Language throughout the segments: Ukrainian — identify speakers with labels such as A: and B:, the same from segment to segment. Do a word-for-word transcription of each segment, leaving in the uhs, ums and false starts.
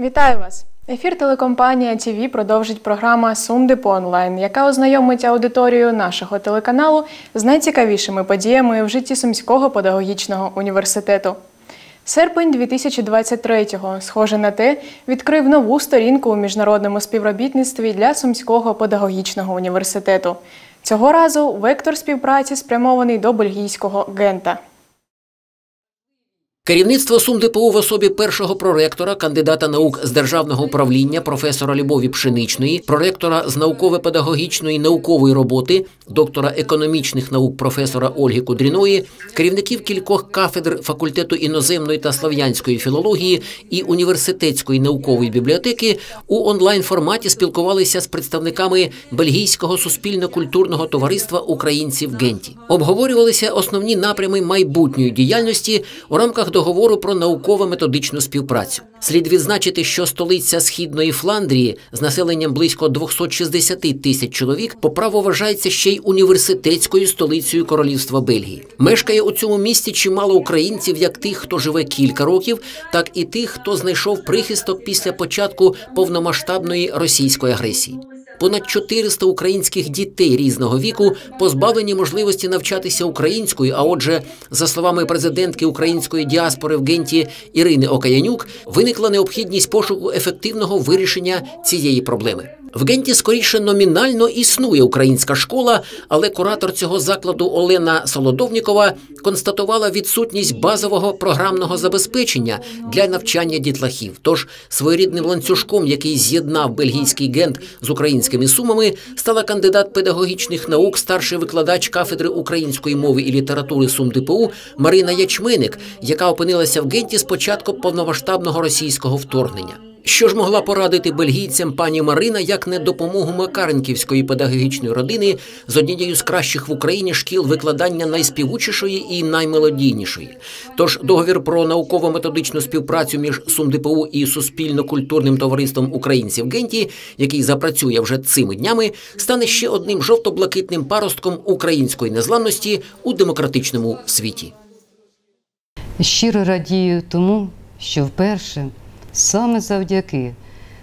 A: Вітаю вас! Ефір телекомпанія ТВ продовжить програма «Сумдепо онлайн», яка ознайомить аудиторію нашого телеканалу з найцікавішими подіями в житті Сумського педагогічного університету. Серпень дві тисячі двадцять третього, схоже на те, відкрив нову сторінку у міжнародному співробітництві для Сумського педагогічного університету. Цього разу вектор співпраці спрямований до бельгійського Гента.
B: Керівництво СумДПУ в особі першого проректора, кандидата наук з державного управління професора Любові Пшеничної, проректора з науково-педагогічної наукової роботи, доктора економічних наук професора Ольги Кудріної, керівників кількох кафедр факультету іноземної та слав'янської філології і університетської наукової бібліотеки у онлайн-форматі спілкувалися з представниками Бельгійського суспільно-культурного товариства українців в Генті. Обговорювалися основні напрями майбутньої діяльності у рамках договору про науково-методичну співпрацю. Слід відзначити, що столиця Східної Фландрії з населенням близько двохсот шістдесяти тисяч чоловік по праву вважається ще й університетською столицею Королівства Бельгії. Мешкає у цьому місті чимало українців, як тих, хто живе кілька років, так і тих, хто знайшов прихисток після початку повномасштабної російської агресії. Понад чотириста українських дітей різного віку позбавлені можливості навчатися українською, а отже, за словами президентки української діаспори в Генті Ірини Окаянюк, виникла необхідність пошуку ефективного вирішення цієї проблеми. В Генті скоріше номінально існує українська школа, але куратор цього закладу Олена Солодовнікова констатувала відсутність базового програмного забезпечення для навчання дітлахів. Тож своєрідним ланцюжком, який з'єднав бельгійський Гент з українськими Сумами, стала кандидат педагогічних наук, старший викладач кафедри української мови і літератури СумДПУ Марина Ячменник, яка опинилася в Генті з початку повномасштабного російського вторгнення. Що ж могла порадити бельгійцям пані Марина, як не допомогу Макаренківської педагогічної родини з однією з кращих в Україні шкіл викладання найспівучішої і наймелодійнішої. Тож договір про науково-методичну співпрацю між СумДПУ і Суспільно-культурним товариством українців в Генті, який запрацює вже цими днями, стане ще одним жовто-блакитним паростком української незламності у демократичному світі.
C: Щиро радію тому, що вперше саме завдяки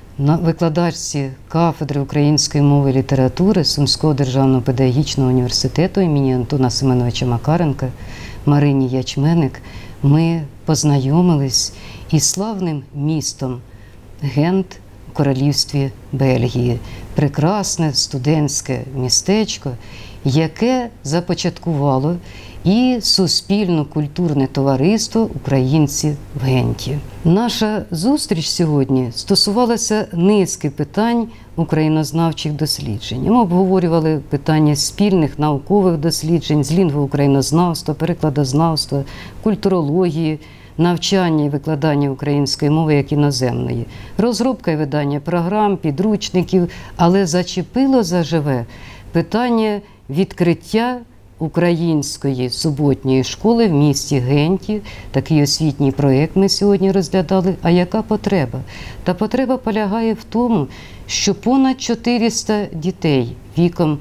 C: викладачці кафедри української мови і літератури Сумського державного педагогічного університету імені Антона Семеновича Макаренка Марині Ячменник ми познайомились із славним містом Гент у Королівстві Бельгії. Прекрасне студентське містечко, яке започаткувало і Суспільно-культурне товариство українців в Генті. Наша зустріч сьогодні стосувалася низки питань українознавчих досліджень. Ми обговорювали питання спільних наукових досліджень з лінгвоукраїнознавства, перекладознавства, культурології, навчання і викладання української мови як іноземної, розробка і видання програм, підручників, але зачепило заживе питання відкриття української суботньої школи в місті Генті. Такий освітній проєкт ми сьогодні розглядали. А яка потреба? Та потреба полягає в тому, що понад чотириста дітей віком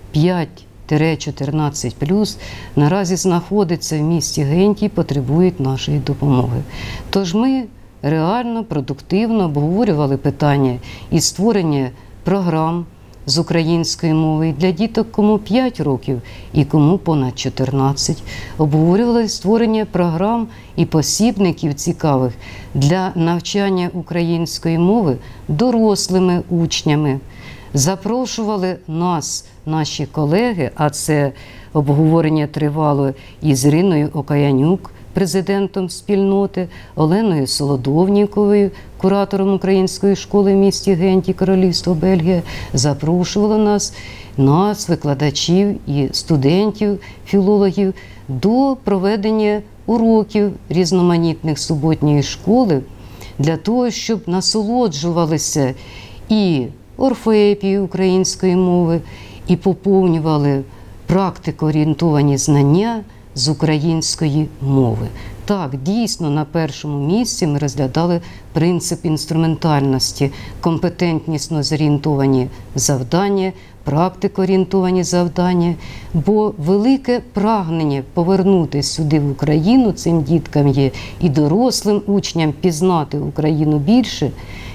C: п'ять-чотирнадцять плюс наразі знаходиться в місті Генті і потребують нашої допомоги. Тож ми реально, продуктивно обговорювали питання і створення програм з української мови для діток, кому п'ять років і кому понад чотирнадцять. Обговорювали створення програм і посібників цікавих для навчання української мови дорослими учнями. Запрошували нас, наші колеги, а це обговорення тривало із Іриною Окаянюк, президентом спільноти, Оленою Солодовніковою, куратором української школи в місті Генті, Королівство Бельгія, запрошували нас, нас, викладачів і студентів, філологів, до проведення уроків різноманітних суботньої школи для того, щоб насолоджувалися і орфоепією української мови, і поповнювали практико-орієнтовані знання з української мови. Так, дійсно, на першому місці ми розглядали принцип інструментальності, компетентнісно зорієнтовані завдання, практико-орієнтовані завдання, бо велике прагнення повернутися сюди в Україну цим діткам є і дорослим учням пізнати Україну більше,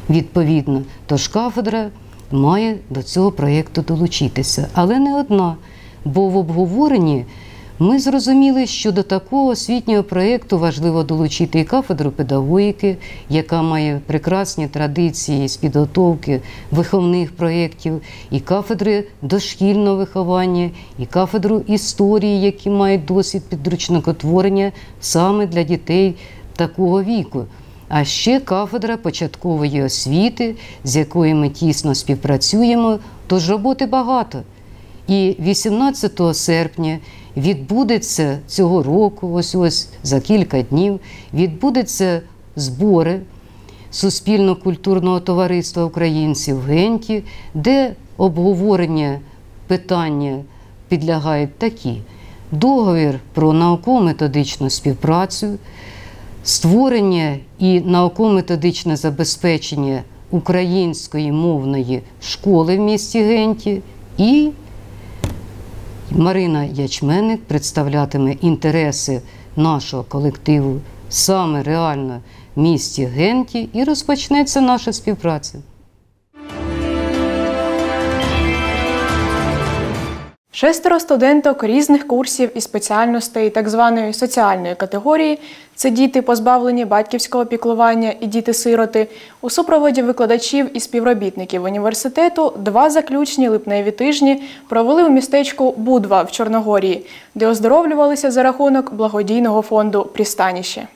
C: відповідно. Тож кафедра має до цього проєкту долучитися. Але не одна, бо в обговоренні ми зрозуміли, що до такого освітнього проєкту важливо долучити і кафедру педагогіки, яка має прекрасні традиції з підготовки виховних проєктів, і кафедри дошкільного виховання, і кафедру історії, які мають досвід підручникотворення саме для дітей такого віку. А ще кафедра початкової освіти, з якою ми тісно співпрацюємо, тож роботи багато. І вісімнадцятого серпня відбудеться цього року, ось ось за кілька днів, відбудеться збори Суспільно-культурного товариства українців в Генті, де обговорення питання підлягають такі: договір про науково-методичну співпрацю, створення і науково-методичне забезпечення української мовної школи в місті Генті, і Марина Ячменник представлятиме інтереси нашого колективу саме реально в місті Генті, і розпочнеться наша співпраця.
A: Шестеро студенток різних курсів і спеціальностей так званої соціальної категорії – це діти, позбавлені батьківського піклування і діти-сироти, у супроводі викладачів і співробітників університету два заключні липневі тижні провели у містечку Будва в Чорногорії, де оздоровлювалися за рахунок благодійного фонду «Пристаніще».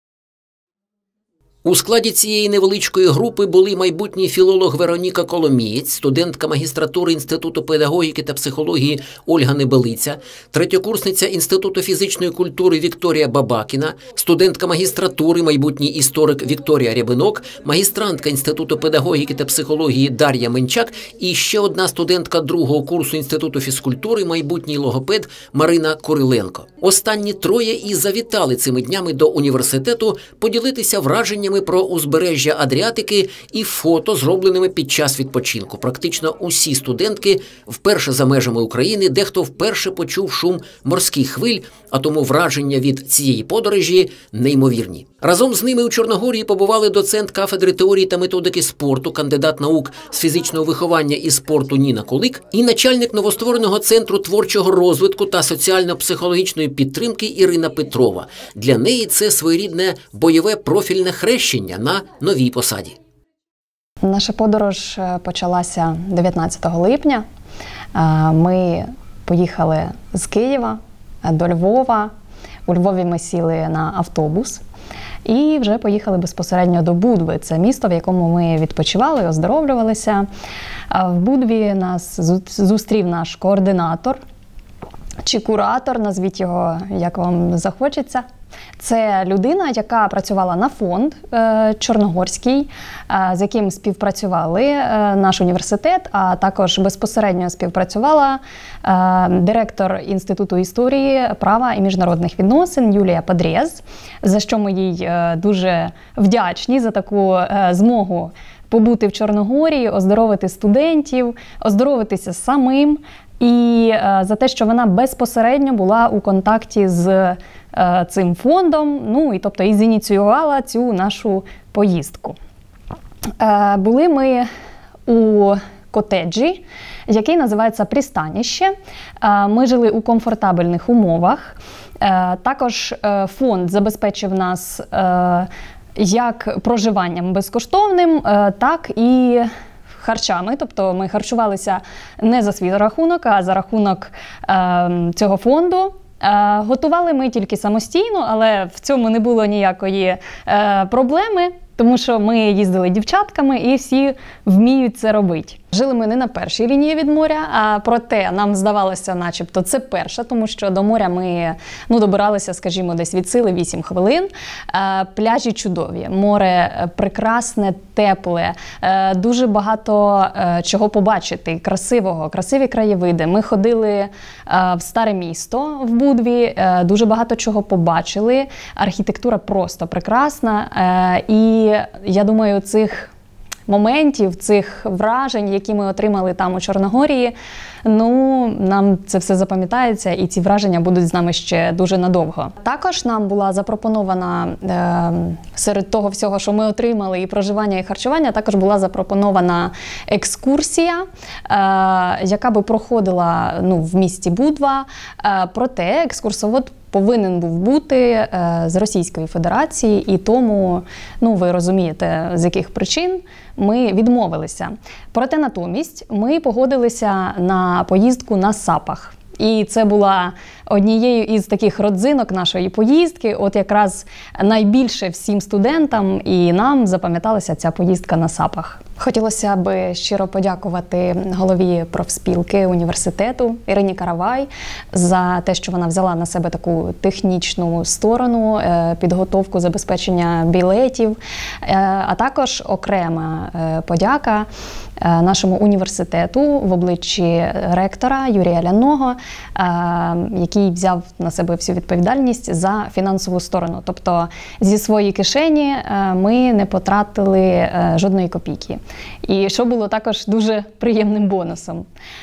B: У складі цієї невеличкої групи були майбутній філолог Вероніка Коломієць, студентка магістратури Інституту педагогіки та психології Ольга Небелиця, третьокурсниця Інституту фізичної культури Вікторія Бабакіна, студентка магістратури, майбутній історик Вікторія Рябинок, магістрантка Інституту педагогіки та психології Дар'я Менчак і ще одна студентка другого курсу Інституту фізкультури, майбутній логопед Марина Куриленко. Останні троє і завітали цими днями до університету поділитися враженнями про узбережжя Адріатики і фото, зробленими під час відпочинку. Практично усі студентки вперше за межами України, дехто вперше почув шум морських хвиль, а тому враження від цієї подорожі неймовірні. Разом з ними у Чорногорії побували доцент кафедри теорії та методики спорту, кандидат наук з фізичного виховання і спорту Ніна Кулик і начальник новоствореного центру творчого розвитку та соціально-психологічної підтримки Ірина Петрова. Для неї це своєрідне бойове профільне хрещення на новій посаді.
D: Наша подорож почалася дев'ятнадцятого липня. Ми поїхали з Києва до Львова. У Львові ми сіли на автобус і вже поїхали безпосередньо до Будви. Це місто, в якому ми відпочивали, оздоровлювалися. В Будві нас зустрів наш координатор, чи куратор, назвіть його, як вам захочеться. Це людина, яка працювала на фонд е, Чорногорський, е, з яким співпрацювали е, наш університет, а також безпосередньо співпрацювала е, директор Інституту історії, права і міжнародних відносин Юлія Падрєз, за що ми їй е, дуже вдячні за таку е, змогу побути в Чорногорії, оздоровити студентів, оздоровитися самим. І е, за те, що вона безпосередньо була у контакті з е, цим фондом, ну і тобто і зініціювала цю нашу поїздку. Е, були ми у котеджі, який називається «Пристаніще». Е, ми жили у комфортабельних умовах. Е, також е, фонд забезпечив нас е, як проживанням безкоштовним, е, так і харчами, тобто ми харчувалися не за свій рахунок, а за рахунок е, цього фонду. Е, готували ми тільки самостійно, але в цьому не було ніякої е, проблеми, тому що ми їздили дівчатками і всі вміють це робити. Жили ми не на першій лінії від моря, а проте нам здавалося, начебто, це перша, тому що до моря ми ну, добиралися, скажімо, десь від сили вісім хвилин. Е, пляжі чудові, море прекрасне, тепле, е, дуже багато е, чого побачити, красивого, красиві краєвиди. Ми ходили е, в старе місто в Будві, е, дуже багато чого побачили. Архітектура просто прекрасна. Е, і я думаю, цих моментів, цих вражень, які ми отримали там у Чорногорії, ну, нам це все запам'ятається, і ці враження будуть з нами ще дуже надовго. Також нам була запропонована, е, серед того всього, що ми отримали, і проживання, і харчування, також була запропонована екскурсія, е, яка би проходила, ну, в місті Будва. Е, проте екскурсовод повинен був бути е, з Російської Федерації, і тому, ну, ви розумієте, з яких причин ми відмовилися. Проте натомість ми погодилися на поїздку на сапах. І це була однією із таких родзинок нашої поїздки. От якраз найбільше всім студентам і нам запам'яталася ця поїздка на сапах. Хотілося б щиро подякувати голові профспілки університету Ірині Каравай за те, що вона взяла на себе таку технічну сторону, підготовку, забезпечення білетів, а також окрема подяка нашому університету в обличчі ректора Юрія Ляного, який взяв на себе всю відповідальність за фінансову сторону. Тобто зі своєї кишені ми не потратили жодної копійки. І що було також дуже приємним бонусом.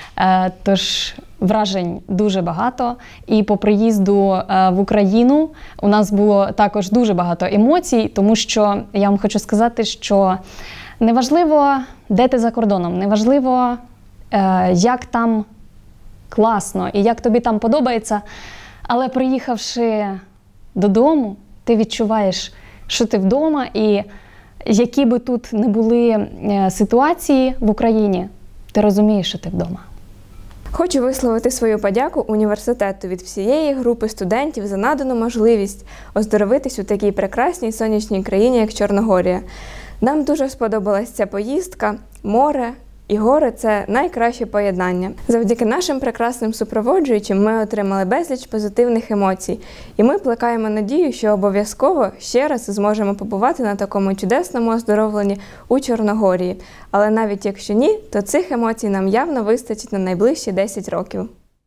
D: Тож вражень дуже багато. І по приїзду в Україну у нас було також дуже багато емоцій, тому що я вам хочу сказати, що неважливо, де ти за кордоном, неважливо, як там класно і як тобі там подобається, але приїхавши додому, ти відчуваєш, що ти вдома, і які би тут не були ситуації в Україні, ти розумієш, що ти вдома.
E: Хочу висловити свою подяку університету від всієї групи студентів за надану можливість оздоровитись у такій прекрасній сонячній країні, як Чорногорія. Нам дуже сподобалась ця поїздка, море і гори – це найкраще поєднання. Завдяки нашим прекрасним супроводжуючим ми отримали безліч позитивних емоцій. І ми плекаємо надію, що обов'язково ще раз зможемо побувати на такому чудесному оздоровленні у Чорногорії. Але навіть якщо ні, то цих емоцій нам явно вистачить на найближчі десять років.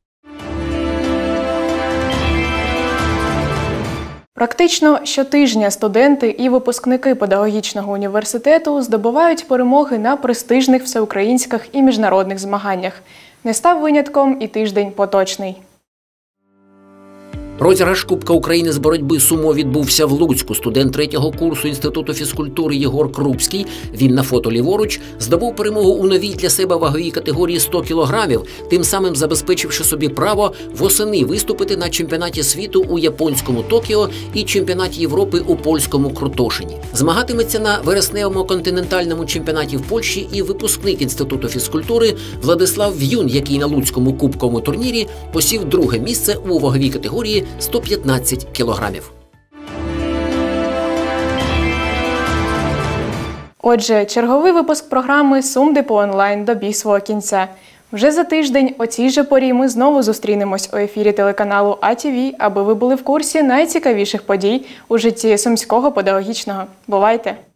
A: Практично щотижня студенти і випускники педагогічного університету здобувають перемоги на престижних всеукраїнських і міжнародних змаганнях. Не став винятком і тиждень поточний.
B: Розіграш Кубка України з боротьби сумо відбувся в Луцьку. Студент третього курсу Інституту фізкультури Єгор Крупський, він на фото ліворуч, здобув перемогу у новій для себе ваговій категорії сто кілограмів, тим самим забезпечивши собі право восени виступити на чемпіонаті світу у японському Токіо і чемпіонаті Європи у польському Кротошині. Змагатиметься на вересневому континентальному чемпіонаті в Польщі і випускник Інституту фізкультури Владислав В'юн, який на Луцькому кубковому турнірі посів друге місце у ваговій категорії сто п'ятнадцять кілограмів.
A: Отже, черговий випуск програми «Сумдипо онлайн» добіг свого кінця. Вже за тиждень о цій же порі ми знову зустрінемось у ефірі телеканалу А Ті Ві, аби ви були в курсі найцікавіших подій у житті Сумського педагогічного. Бувайте!